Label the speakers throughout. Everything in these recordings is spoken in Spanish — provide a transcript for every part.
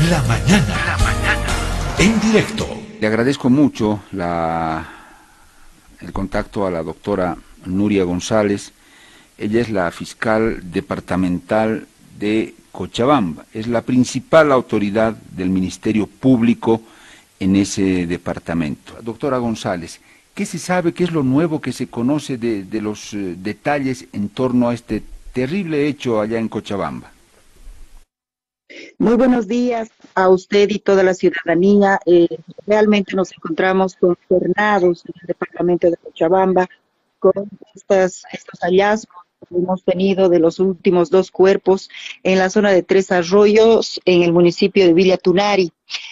Speaker 1: La mañana. La mañana. En directo.
Speaker 2: Le agradezco mucho el contacto a la doctora Nuria González. Ella es la fiscal departamental de Cochabamba. Es la principal autoridad del Ministerio Público en ese departamento. Doctora González, ¿qué se sabe, qué es lo nuevo que se conoce de los detalles en torno a este terrible hecho allá en Cochabamba?
Speaker 3: Muy buenos días a usted y toda la ciudadanía. Realmente nos encontramos consternados en el departamento de Cochabamba con estos hallazgos que hemos tenido de los últimos dos cuerpos en la zona de Tres Arroyos, en el municipio de Villa Tunari.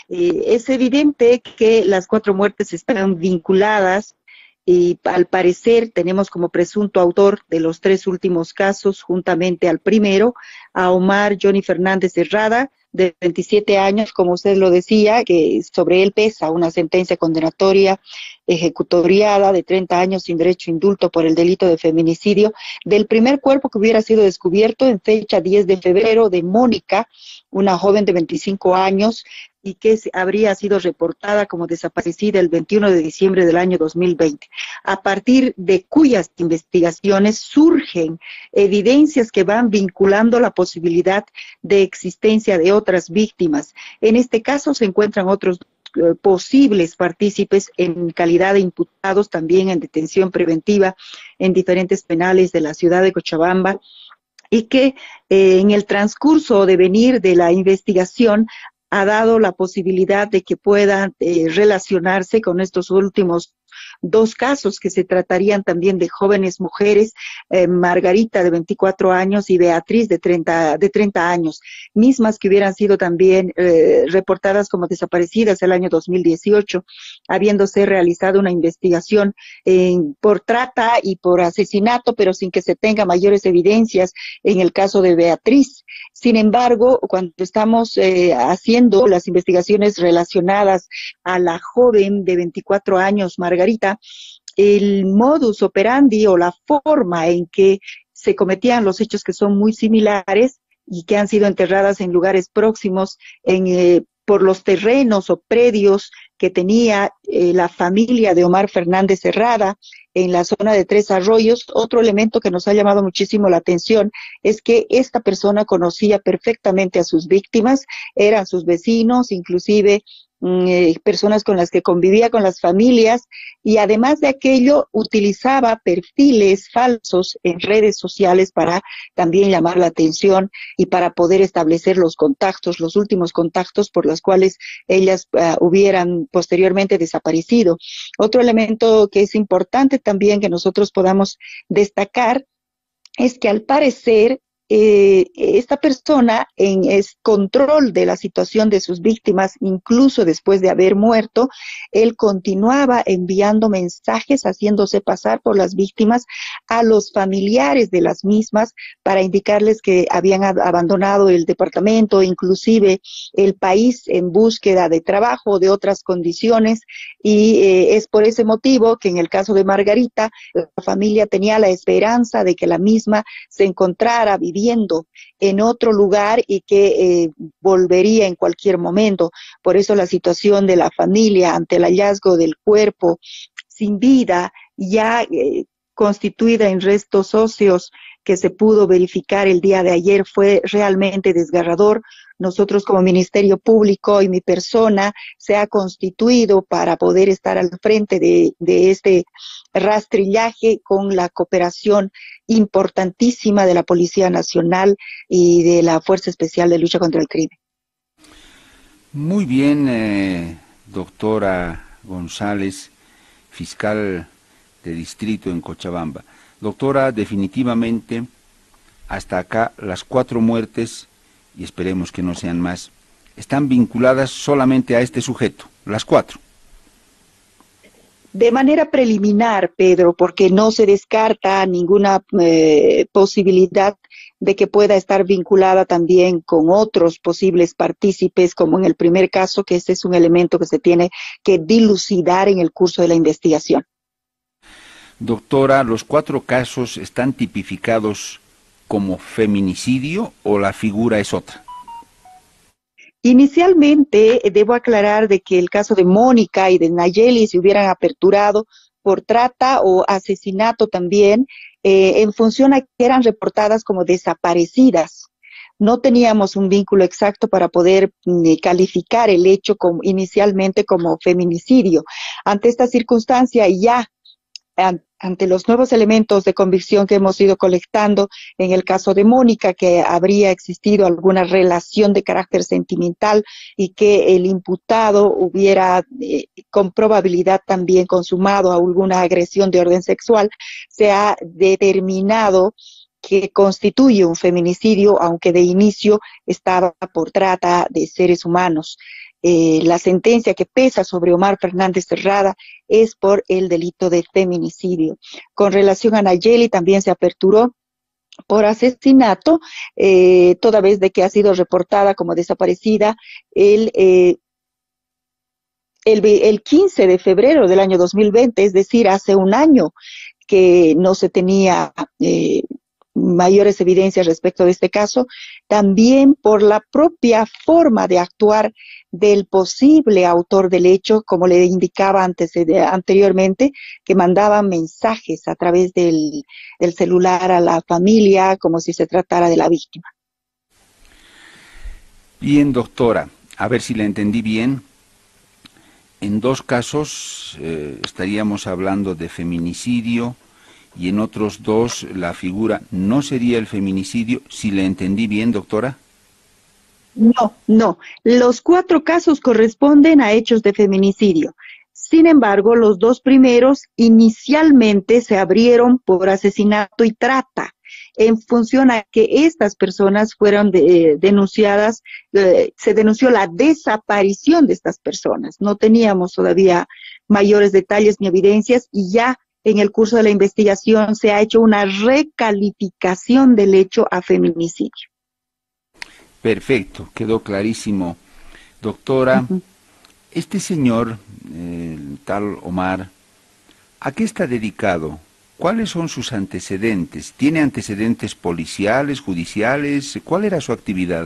Speaker 3: Es evidente que las 4 muertes están vinculadas y al parecer tenemos como presunto autor de los 3 últimos casos, juntamente al primero, a Omar Johnny Fernández Herrada, de 27 años, como usted lo decía, que sobre él pesa una sentencia condenatoria ejecutoriada de 30 años sin derecho a indulto por el delito de feminicidio, del primer cuerpo que hubiera sido descubierto en fecha 10 de febrero de Mónica, una joven de 25 años, y que habría sido reportada como desaparecida el 21 de diciembre del año 2020, a partir de cuyas investigaciones surgen evidencias que van vinculando la posibilidad de existencia de otras víctimas. En este caso se encuentran otros posibles partícipes en calidad de imputados, también en detención preventiva en diferentes penales de la ciudad de Cochabamba, y que en el transcurso de venir de la investigación ha dado la posibilidad de que puedan relacionarse con estos últimos 2 casos que se tratarían también de jóvenes mujeres, Margarita de 24 años y Beatriz de 30 años, mismas que hubieran sido también reportadas como desaparecidas el año 2018, habiéndose realizado una investigación por trata y por asesinato, pero sin que se tenga mayores evidencias en el caso de Beatriz. Sin embargo, cuando estamos haciendo las investigaciones relacionadas a la joven de 24 años, Margarita, el modus operandi o la forma en que se cometían los hechos, que son muy similares y que han sido enterradas en lugares próximos por los terrenos o predios que tenía la familia de Omar Fernández Herrada en la zona de Tres Arroyos. Otro elemento que nos ha llamado muchísimo la atención es que esta persona conocía perfectamente a sus víctimas, eran sus vecinos, inclusive personas con las que convivía con las familias, y además de aquello utilizaba perfiles falsos en redes sociales para también llamar la atención y para poder establecer los contactos, los últimos contactos por los cuales ellas hubieran posteriormente desaparecido. Otro elemento que es importante también que nosotros podamos destacar es que al parecer esta persona en control de la situación de sus víctimas, incluso después de haber muerto, él continuaba enviando mensajes, haciéndose pasar por las víctimas a los familiares de las mismas para indicarles que habían abandonado el departamento, inclusive el país, en búsqueda de trabajo o de otras condiciones, y es por ese motivo que en el caso de Margarita, la familia tenía la esperanza de que la misma se encontrara viviendo en otro lugar y que volvería en cualquier momento. Por eso la situación de la familia ante el hallazgo del cuerpo sin vida, ya constituida en restos óseos, que se pudo verificar el día de ayer, fue realmente desgarrador. Nosotros como Ministerio Público y mi persona se ha constituido para poder estar al frente de este rastrillaje con la cooperación importantísima de la Policía Nacional y de la Fuerza Especial de Lucha contra el Crimen.
Speaker 2: Muy bien, doctora González, fiscal de distrito en Cochabamba. Doctora, definitivamente, hasta acá las 4 muertes, y esperemos que no sean más, están vinculadas solamente a este sujeto, las 4.
Speaker 3: De manera preliminar, Pedro, porque no se descarta ninguna posibilidad de que pueda estar vinculada también con otros posibles partícipes, como en el primer caso, que este es un elemento que se tiene que dilucidar en el curso de la investigación.
Speaker 2: Doctora, ¿los 4 casos están tipificados como feminicidio o la figura es otra?
Speaker 3: Inicialmente, debo aclarar de que el caso de Mónica y de Nayeli se hubieran aperturado por trata o asesinato también, en función a que eran reportadas como desaparecidas. No teníamos un vínculo exacto para poder calificar el hecho inicialmente como feminicidio. Ante esta circunstancia, ya ante los nuevos elementos de convicción que hemos ido colectando en el caso de Mónica, que habría existido alguna relación de carácter sentimental y que el imputado hubiera con probabilidad también consumado alguna agresión de orden sexual, se ha determinado que constituye un feminicidio, aunque de inicio estaba por trata de seres humanos. La sentencia que pesa sobre Omar Fernández Terrada es por el delito de feminicidio. Con relación a Nayeli, también se aperturó por asesinato, toda vez de que ha sido reportada como desaparecida el 15 de febrero del año 2020, es decir, hace un año que no se tenía mayores evidencias respecto de este caso, también por la propia forma de actuar del posible autor del hecho, como le indicaba anteriormente, que mandaban mensajes a través del celular a la familia como si se tratara de la víctima.
Speaker 2: Bien, doctora, a ver si la entendí bien. En dos casos estaríamos hablando de feminicidio, y en otros dos la figura no sería el feminicidio, si le entendí bien, doctora.
Speaker 3: No, no. Los 4 casos corresponden a hechos de feminicidio. Sin embargo, los 2 primeros inicialmente se abrieron por asesinato y trata, en función a que estas personas fueron denunciadas, se denunció la desaparición de estas personas. No teníamos todavía mayores detalles ni evidencias y ya en el curso de la investigación se ha hecho una recalificación del hecho a feminicidio.
Speaker 2: Perfecto, quedó clarísimo. Doctora, este señor, el tal Omar, ¿a qué está dedicado? ¿Cuáles son sus antecedentes? ¿Tiene antecedentes policiales, judiciales? ¿Cuál era su actividad?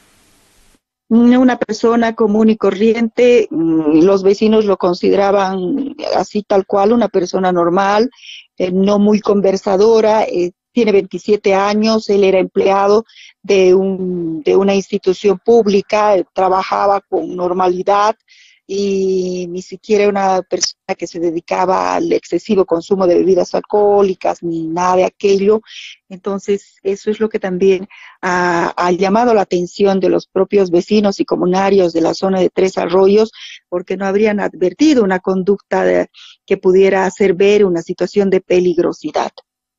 Speaker 3: Una persona común y corriente, los vecinos lo consideraban así tal cual, una persona normal, no muy conversadora, tiene 27 años, él era empleado de una institución pública, trabajaba con normalidad y ni siquiera una persona que se dedicaba al excesivo consumo de bebidas alcohólicas ni nada de aquello. Entonces, eso es lo que también ha llamado la atención de los propios vecinos y comunarios de la zona de Tres Arroyos, porque no habrían advertido una conducta que pudiera hacer ver una situación de peligrosidad.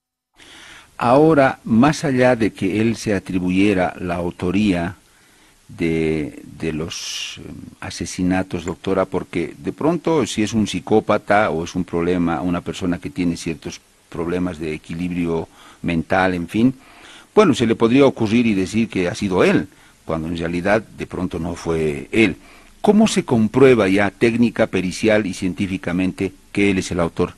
Speaker 2: Ahora, más allá de que él se atribuyera la autoría de los asesinatos, doctora, porque de pronto si es un psicópata o es un problema, una persona que tiene ciertos problemas de equilibrio mental, en fin, bueno, se le podría ocurrir y decir que ha sido él, cuando en realidad de pronto no fue él. ¿Cómo se comprueba ya técnica, pericial y científicamente que él es el autor?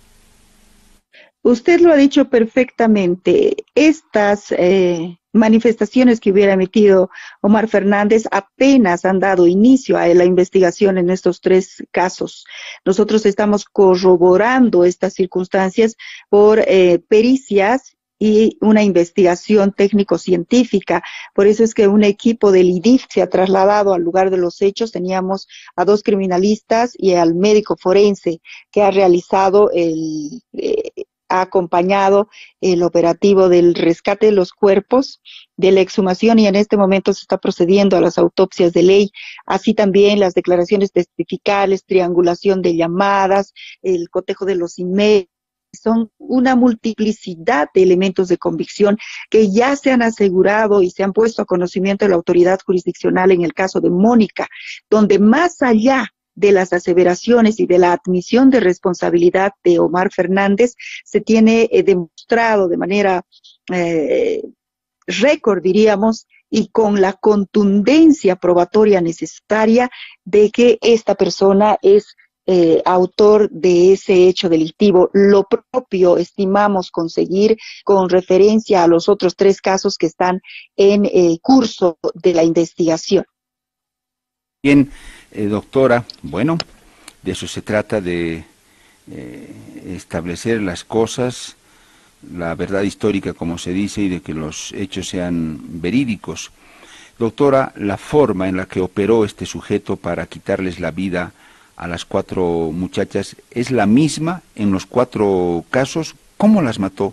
Speaker 3: Usted lo ha dicho perfectamente. Estas manifestaciones que hubiera emitido Omar Fernández apenas han dado inicio a la investigación en estos 3 casos. Nosotros estamos corroborando estas circunstancias por pericias y una investigación técnico-científica. Por eso es que un equipo del IDIF se ha trasladado al lugar de los hechos. Teníamos a 2 criminalistas y al médico forense que ha realizado ha acompañado el operativo del rescate de los cuerpos, de la exhumación, y en este momento se está procediendo a las autopsias de ley, así también las declaraciones testificales, triangulación de llamadas, el cotejo de los emails. Son una multiplicidad de elementos de convicción que ya se han asegurado y se han puesto a conocimiento de la autoridad jurisdiccional en el caso de Mónica, donde más allá de las aseveraciones y de la admisión de responsabilidad de Omar Fernández, se tiene demostrado de manera récord, diríamos, y con la contundencia probatoria necesaria de que esta persona es autor de ese hecho delictivo. Lo propio estimamos conseguir con referencia a los otros 3 casos que están en curso de la investigación.
Speaker 2: Bien, doctora, bueno, de eso se trata, de establecer las cosas, la verdad histórica, como se dice, y de que los hechos sean verídicos. Doctora, la forma en la que operó este sujeto para quitarles la vida a las 4 muchachas es la misma en los 4 casos. ¿Cómo las mató?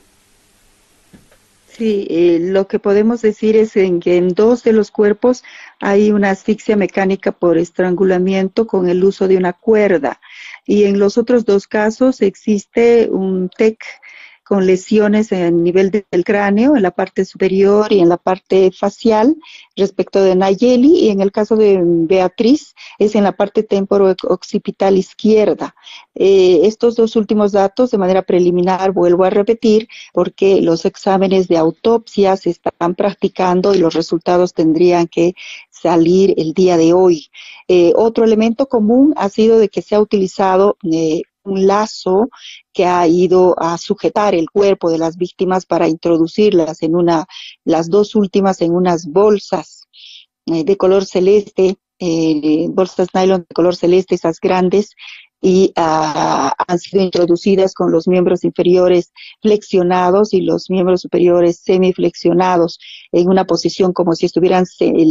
Speaker 3: Sí, lo que podemos decir es que en 2 de los cuerpos hay una asfixia mecánica por estrangulamiento con el uso de una cuerda, y en los otros 2 casos existe un TEC con lesiones en nivel del cráneo, en la parte superior y en la parte facial, respecto de Nayeli, y en el caso de Beatriz es en la parte temporo-occipital izquierda. Estos 2 últimos datos, de manera preliminar, vuelvo a repetir, porque los exámenes de autopsia se están practicando y los resultados tendrían que salir el día de hoy. Otro elemento común ha sido de que se ha utilizado un lazo que ha ido a sujetar el cuerpo de las víctimas para introducirlas en las 2 últimas en unas bolsas de color celeste, bolsas nylon de color celeste, esas grandes, y han sido introducidas con los miembros inferiores flexionados y los miembros superiores semiflexionados en una posición como si estuvieran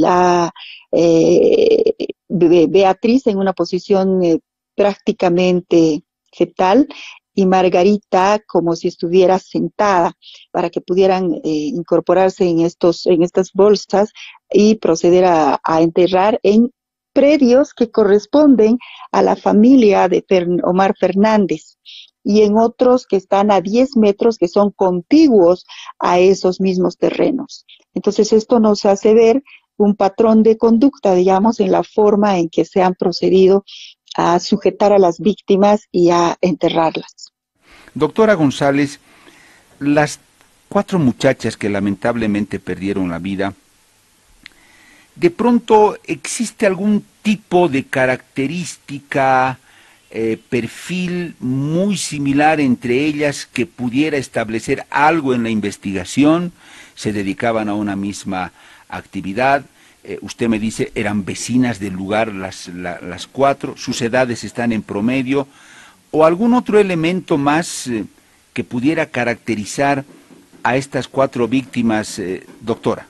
Speaker 3: Beatriz en una posición prácticamente fetal, y Margarita como si estuviera sentada, para que pudieran incorporarse en estas bolsas y proceder a enterrar en predios que corresponden a la familia de Omar Fernández, y en otros que están a 10 metros, que son contiguos a esos mismos terrenos. Entonces esto nos hace ver un patrón de conducta, digamos, en la forma en que se han procedido a sujetar a las víctimas y a enterrarlas.
Speaker 2: Doctora González, las 4 muchachas que lamentablemente perdieron la vida, ¿de pronto existe algún tipo de característica, perfil muy similar entre ellas que pudiera establecer algo en la investigación? ¿Se dedicaban a una misma actividad? Usted me dice, eran vecinas del lugar las 4, sus edades están en promedio, o algún otro elemento más que pudiera caracterizar a estas 4 víctimas, doctora.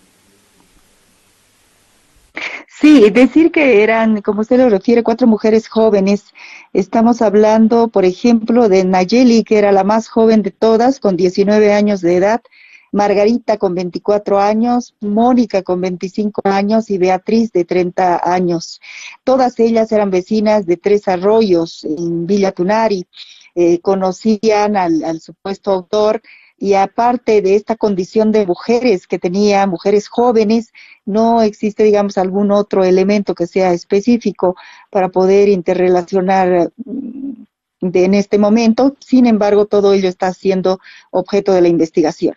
Speaker 3: Sí, decir que eran, como usted lo refiere, 4 mujeres jóvenes. Estamos hablando, por ejemplo, de Nayeli, que era la más joven de todas, con 19 años de edad, Margarita con 24 años, Mónica con 25 años y Beatriz de 30 años. Todas ellas eran vecinas de 3 Arroyos, en Villa Tunari. Conocían al supuesto autor, y aparte de esta condición de mujeres que tenía, mujeres jóvenes, no existe, digamos, algún otro elemento que sea específico para poder interrelacionar en este momento. Sin embargo, todo ello está siendo objeto de la investigación.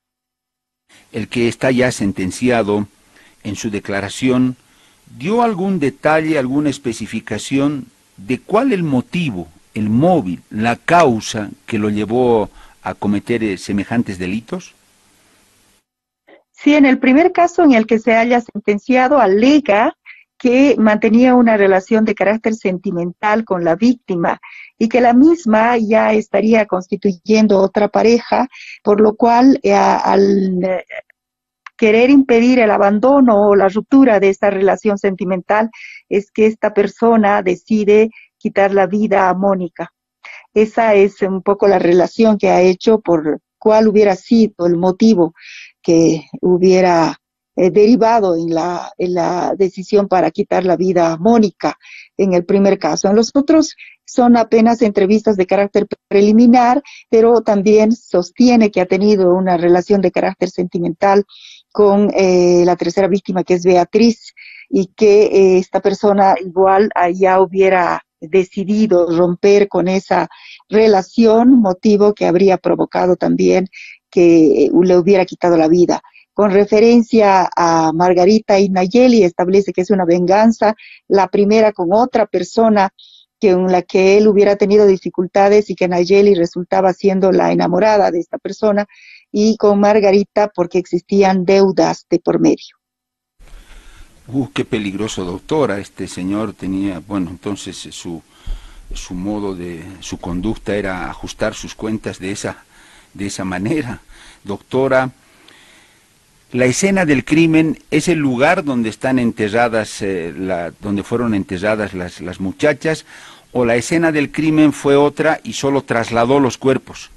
Speaker 2: El que está ya sentenciado, en su declaración, ¿dio algún detalle, alguna especificación de cuál el motivo, el móvil, la causa que lo llevó a cometer semejantes delitos?
Speaker 3: Sí, en el primer caso en el que se haya sentenciado, alega que mantenía una relación de carácter sentimental con la víctima y que la misma ya estaría constituyendo otra pareja, por lo cual al querer impedir el abandono o la ruptura de esta relación sentimental es que esta persona decide quitar la vida a Mónica. Esa es un poco la relación que ha hecho, por cuál hubiera sido el motivo que hubiera derivado en la decisión para quitar la vida a Mónica en el primer caso. En los otros son apenas entrevistas de carácter preliminar, pero también sostiene que ha tenido una relación de carácter sentimental con la tercera víctima, que es Beatriz, y que esta persona igual ya hubiera decidido romper con esa relación, motivo que habría provocado también que le hubiera quitado la vida. Con referencia a Margarita y Nayeli, establece que es una venganza, la primera con otra persona con la que él hubiera tenido dificultades y que Nayeli resultaba siendo la enamorada de esta persona, y con Margarita porque existían deudas de por medio.
Speaker 2: Qué peligroso, doctora. Este señor tenía, bueno, entonces su modo de, su conducta era ajustar sus cuentas de esa manera. Doctora, la escena del crimen es el lugar donde están enterradas, donde fueron enterradas las muchachas, o la escena del crimen fue otra y solo trasladó los cuerpos.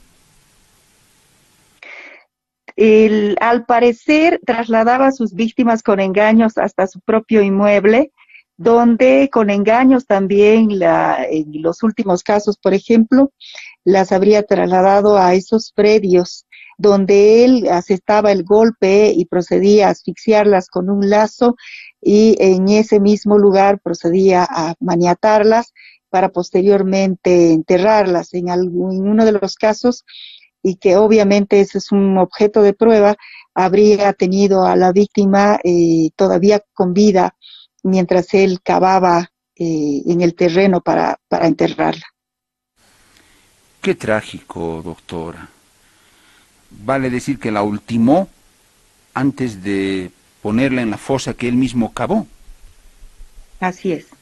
Speaker 3: Al parecer trasladaba a sus víctimas con engaños hasta su propio inmueble, donde con engaños también, en los últimos casos, por ejemplo, las habría trasladado a esos predios donde él asestaba el golpe y procedía a asfixiarlas con un lazo, y en ese mismo lugar procedía a maniatarlas para posteriormente enterrarlas. En uno de los casos, y que obviamente ese es un objeto de prueba, habría tenido a la víctima todavía con vida mientras él cavaba en el terreno para enterrarla.
Speaker 2: Qué trágico, doctora. Vale decir que la ultimó antes de ponerla en la fosa que él mismo cavó.
Speaker 3: Así es.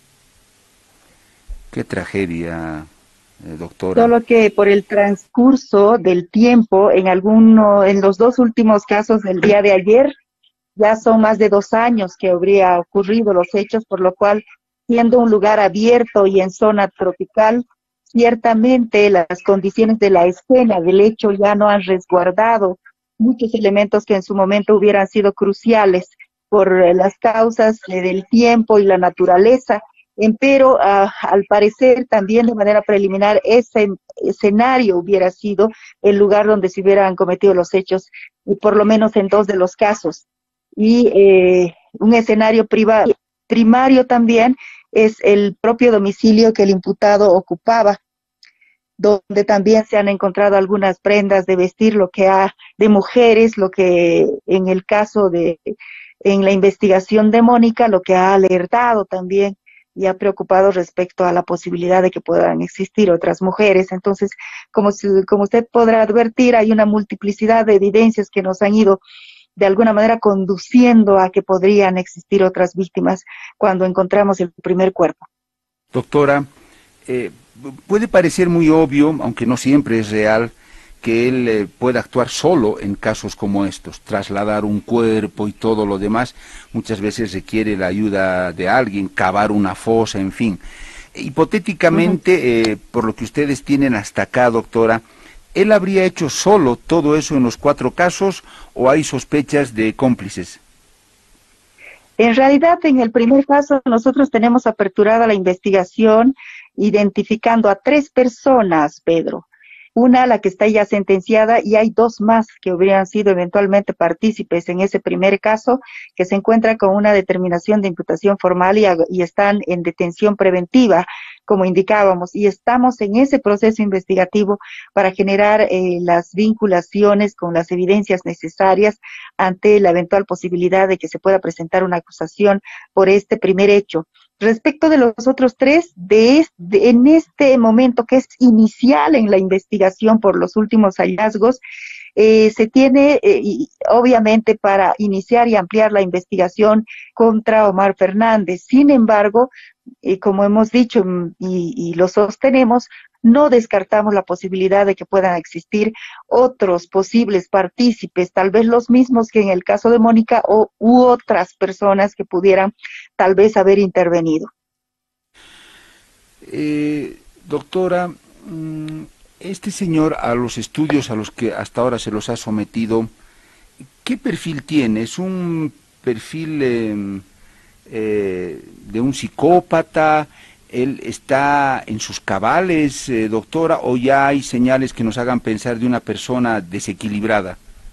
Speaker 2: Qué tragedia, doctora.
Speaker 3: Solo que por el transcurso del tiempo, en los dos últimos casos del día de ayer, ya son más de 2 años que habría ocurrido los hechos, por lo cual, siendo un lugar abierto y en zona tropical, ciertamente las condiciones de la escena del hecho ya no han resguardado muchos elementos que en su momento hubieran sido cruciales por las causas del tiempo y la naturaleza. Empero, al parecer, también de manera preliminar, ese escenario hubiera sido el lugar donde se hubieran cometido los hechos, y por lo menos en 2 de los casos. Y un escenario primario también es el propio domicilio que el imputado ocupaba, donde también se han encontrado algunas prendas de vestir, de mujeres, lo que en el caso en la investigación de Mónica, lo que ha alertado también y ha preocupado respecto a la posibilidad de que puedan existir otras mujeres. Entonces, como usted podrá advertir, hay una multiplicidad de evidencias que nos han ido de alguna manera conduciendo a que podrían existir otras víctimas cuando encontramos el primer cuerpo.
Speaker 2: Doctora, puede parecer muy obvio, aunque no siempre es real, que él pueda actuar solo en casos como estos. Trasladar un cuerpo y todo lo demás muchas veces requiere la ayuda de alguien, cavar una fosa, en fin. Hipotéticamente, por lo que ustedes tienen hasta acá, doctora, ¿él habría hecho solo todo eso en los 4 casos o hay sospechas de cómplices?
Speaker 3: En realidad, en el primer caso, nosotros tenemos aperturada la investigación identificando a 3 personas, Pedro. Una, la que está ya sentenciada, y hay 2 más que hubieran sido eventualmente partícipes en ese primer caso, que se encuentran con una determinación de imputación formal y están en detención preventiva, como indicábamos, y estamos en ese proceso investigativo para generar las vinculaciones con las evidencias necesarias ante la eventual posibilidad de que se pueda presentar una acusación por este primer hecho. Respecto de los otros 3, en este momento que es inicial en la investigación por los últimos hallazgos, se tiene, obviamente, para iniciar y ampliar la investigación contra Omar Fernández. Sin embargo, como hemos dicho y lo sostenemos, no descartamos la posibilidad de que puedan existir otros posibles partícipes, tal vez los mismos que en el caso de Mónica u otras personas que pudieran tal vez haber intervenido.
Speaker 2: Doctora, este señor, a los estudios a los que hasta ahora se los ha sometido, ¿qué perfil tiene? ¿Es un perfil de un psicópata? ¿Él está en sus cabales, doctora, o ya hay señales que nos hagan pensar de una persona desequilibrada?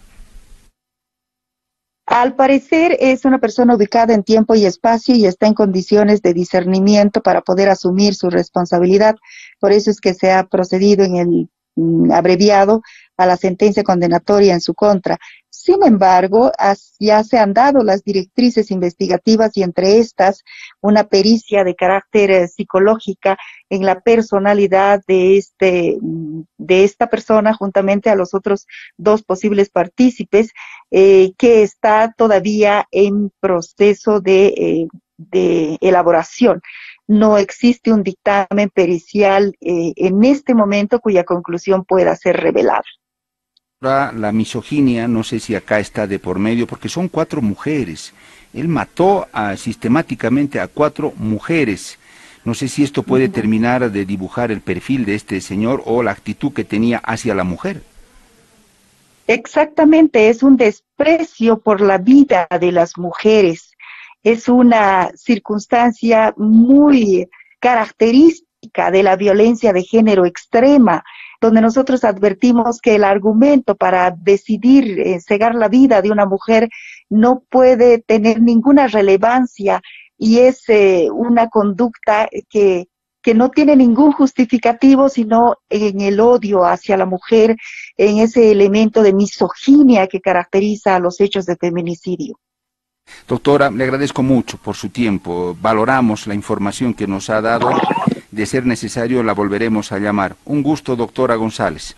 Speaker 3: Al parecer es una persona ubicada en tiempo y espacio y está en condiciones de discernimiento para poder asumir su responsabilidad. Por eso es que se ha procedido en el abreviado a la sentencia condenatoria en su contra. Sin embargo, ya se han dado las directrices investigativas y entre estas una pericia de carácter psicológica en la personalidad de esta persona juntamente a los otros dos posibles partícipes que está todavía en proceso de elaboración. No existe un dictamen pericial en este momento cuya conclusión pueda ser revelada.
Speaker 2: La misoginia, no sé si acá está de por medio, porque son 4 mujeres. Él mató sistemáticamente a 4 mujeres. No sé si esto puede terminar de dibujar el perfil de este señor o la actitud que tenía hacia la mujer.
Speaker 3: Exactamente, es un desprecio por la vida de las mujeres. Es una circunstancia muy característica de la violencia de género extrema, donde nosotros advertimos que el argumento para decidir cegar la vida de una mujer no puede tener ninguna relevancia y es una conducta que no tiene ningún justificativo, sino en el odio hacia la mujer, en ese elemento de misoginia que caracteriza a los hechos de feminicidio.
Speaker 2: Doctora, le agradezco mucho por su tiempo. Valoramos la información que nos ha dado. De ser necesario, la volveremos a llamar. Un gusto, doctora González.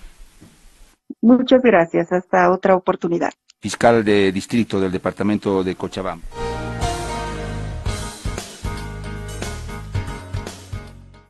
Speaker 3: Muchas gracias. Hasta otra oportunidad.
Speaker 2: Fiscal de Distrito del Departamento de Cochabamba.